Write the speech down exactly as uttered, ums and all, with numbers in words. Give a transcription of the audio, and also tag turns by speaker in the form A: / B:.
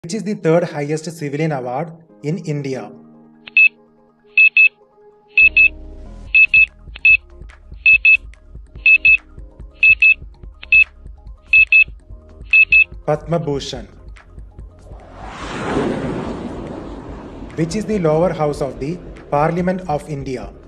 A: Which is the third highest civilian award in India? Padma Bhushan. Which is the lower house of the Parliament of India?